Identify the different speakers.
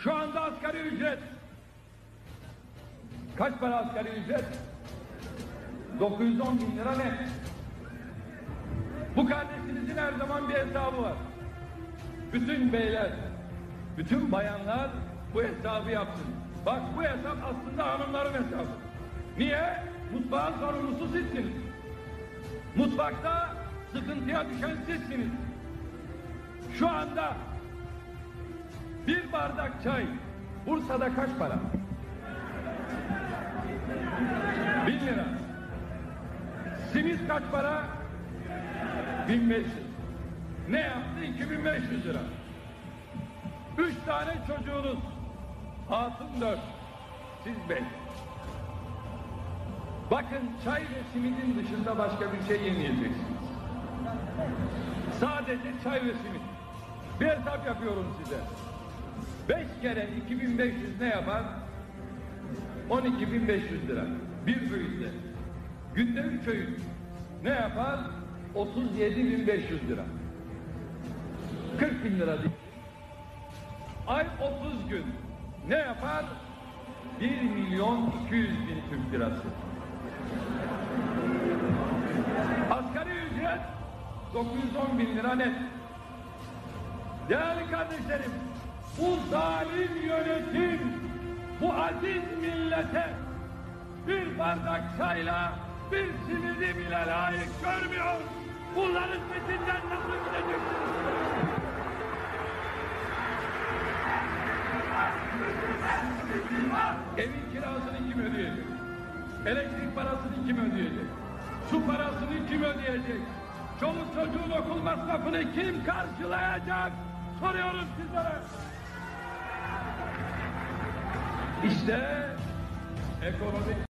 Speaker 1: Şu anda asgari ücret. Kaç para asgari ücret? 910 bin lira net. Bu kardeşinizin her zaman bir hesabı var. Bütün beyler, bütün bayanlar bu hesabı yapsın. Bak, bu hesap aslında hanımların hesabı. Niye? Mutfağın sorumlusu sizsiniz. Mutfakta sıkıntıya düşen sizsiniz. Şu anda bir bardak çay Bursa'da kaç para? 1000 lira. Simit kaç para? 1500. Ne yaptı? 2500 lira. 3 tane çocuğunuz. Hatun 4. Siz 5. Bakın, çay ve simidin dışında başka bir şey yemeyeceksiniz. Sadece çay ve simit. Bir hesap yapıyorum size. 5 kere 2500 ne yapar? 12.500 lira. Bir öğünde. Günde 3 öğün. Ne yapar? 37.500 lira. 40 bin lira değil. Ay 30 gün. Ne yapar? 1.200.000 Türk lirası. Asgari ücret 910 bin lira net. Değerli kardeşlerim, bu zalim yönetim bu aziz millete bir bardak çayla bir simidi bile layık görmüyor. Bunların peşinden nasıl gideceksiniz? Evin kirasını kim ödeyecek? Elektrik parasını kim ödeyecek? Su parasını kim ödeyecek? Çoluk çocuğun okul masrafını kim karşılayacak? Soruyoruz sizlere. İşte ekonomik